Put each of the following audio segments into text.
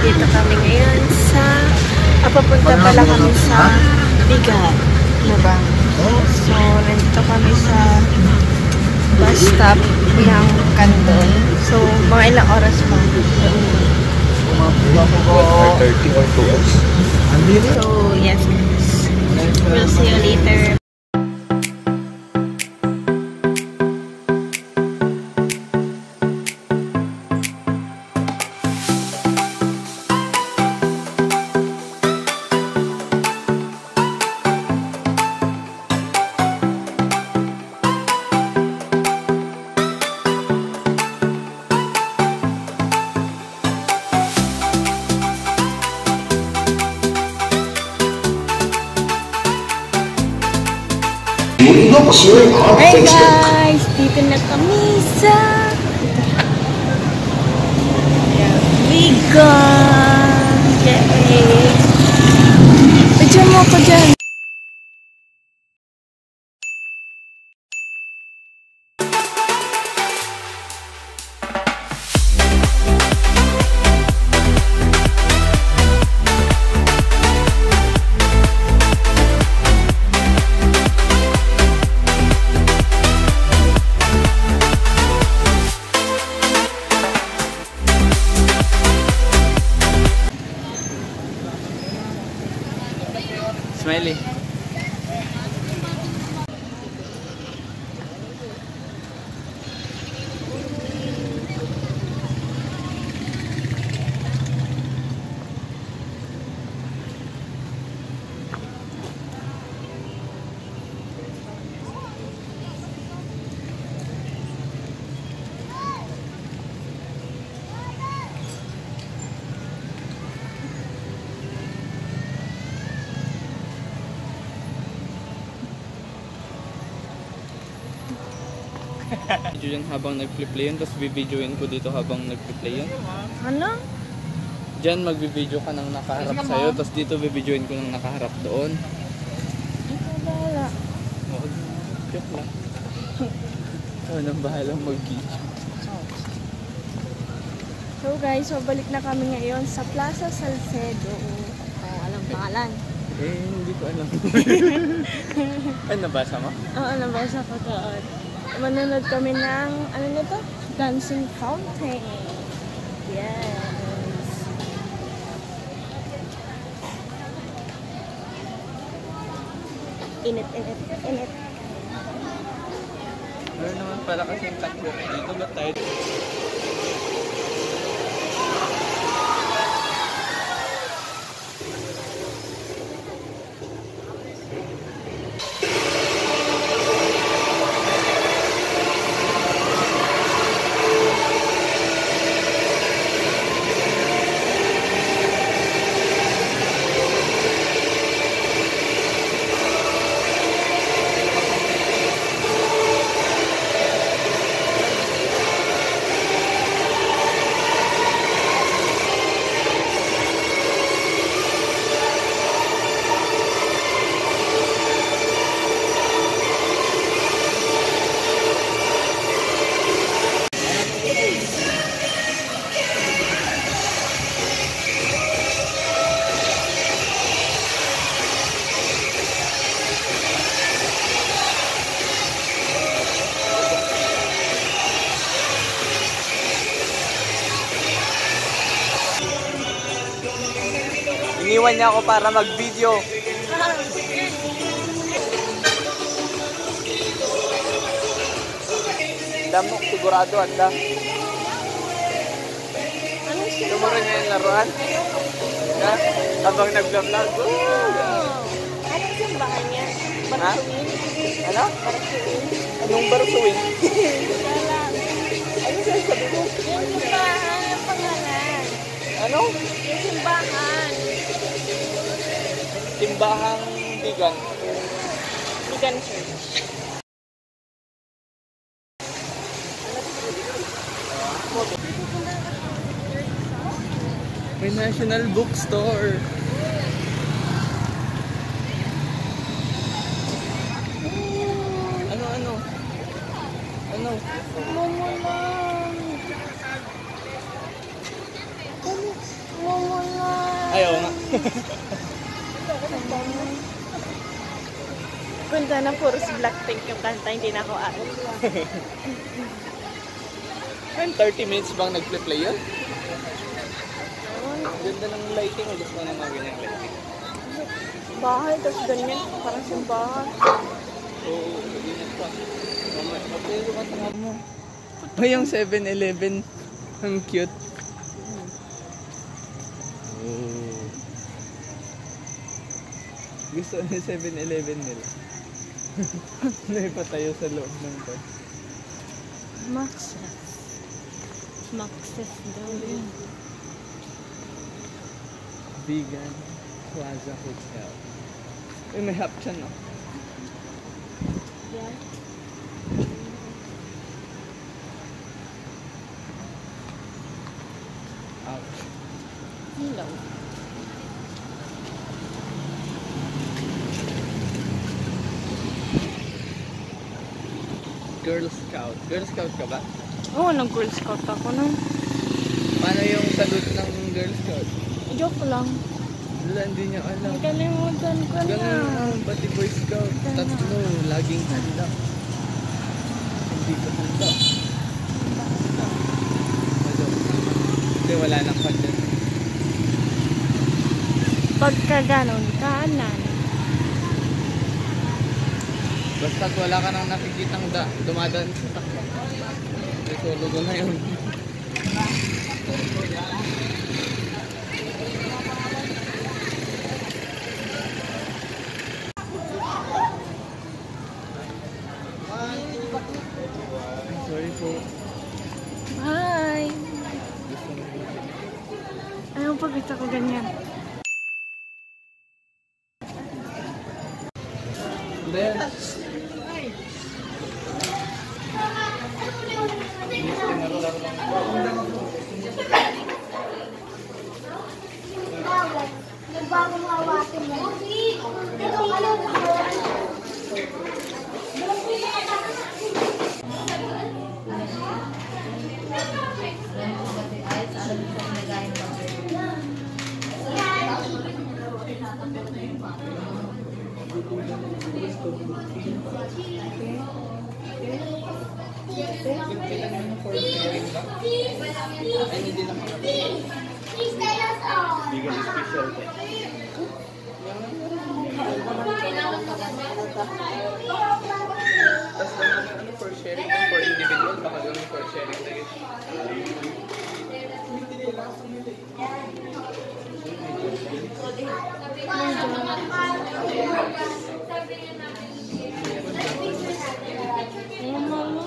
Nandito kami ngayon sa... papunta pala kami sa Bigat. Diba? So, nandito kami sa bus stop ng Candon. So, mga ilang oras pa. 30 or 2 hours. So, yes guys. We'll see you later. Hey guys! Dito na kami sa Bigat! Yay! Picture mo ko dyan! Smiley. Video yan habang nag-play yun, tapos bibidyoin ko dito habang nag-play yun. Ano? Diyan magbi-video ka nang nakaharap sa'yo, tapos dito bibidyoin ko nang nakaharap doon. Ikaw bahala. Joke lang. Ikaw nang bahalang mag-video. So guys, balik na kami ngayon sa Plaza Salcedo. Oh, alam pangalan? Hindi ko alam. Ay, nabasa mo? Oo, nabasa ko doon. Manonood kami ng, ano na to? Dancing Fountain. Yes. Init. Ano naman pala kasing catwalk dito, ba't tayo? Iniwan niya ako para mag-video. Andam mo, sigurado anda. Tumuro niya yung laruan. Ha? Habang nag-vlog. Anong simbahan niya? Barsuin? Ano? Barsuin? Anong barsuin? Ano sasabi mo? Yung simbahan, yung pangalan. Ano? Yung simbahan. Timbahang Bigan. Bigan Church. May National Bookstore. Ano? Momo lang. Momo Punta na puros Blackpink yung kanta, hindi na ako aalis. 30 minutes bang nagple-play yun? Ganda ng lighting. Gusto ko na mga ganyan lighting. Bahay, tapos ganyan. Parang siyang bahay. Oo, ganyan pa. Mapero ka tanga mo. Ay, yung 7-Eleven. Ang cute. Oh. Gusto niya 7-Eleven nila. Naipatayo sa loob ng to. Maxis. Maxis daw yun. Vegan Plaza Hotel. Uy, may hap siya, no? Yeah. Ouch. Hello. Girl Scout. Girl Scout ka ba? Oo, nag-Girl Scout ako nun. Paano yung salute ng Girl Scout? Joke lang. Wala, hindi niya alam. Nakalimutan ko na. Ganun lang, pati Boy Scout. Tatlo, laging handa. Hindi ka handa. Ano? Hindi, wala nang handa. Pagka ganon, kanan. Basta't wala ka nang nakikitang dumadaan sa takbo. Solo ko na yun. Sorry po. Hi! Gusto mo ba? Ayaw pagkit ako ganyan. Then, Nagbagong awatin mo. ay hindi naman. Vegan special to. Tapos ano for sharing o for individual? Baka gawin for sharing na yun. Ayan, mama.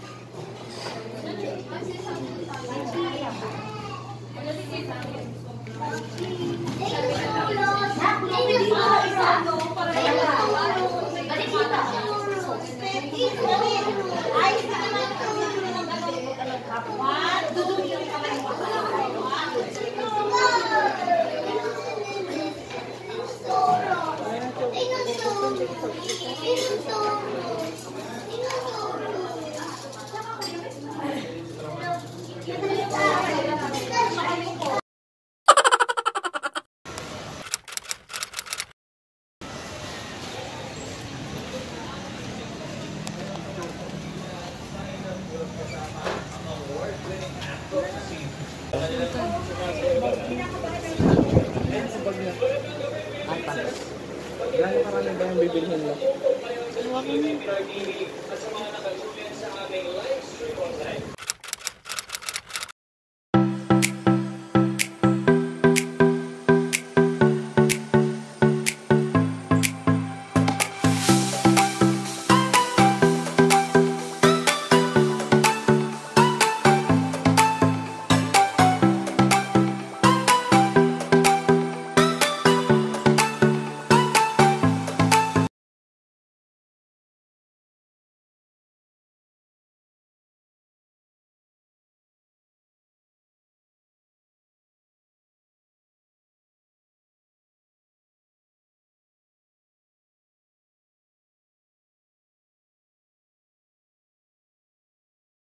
Gano'ng karami ba yung bibilhin mo? Huwag mo.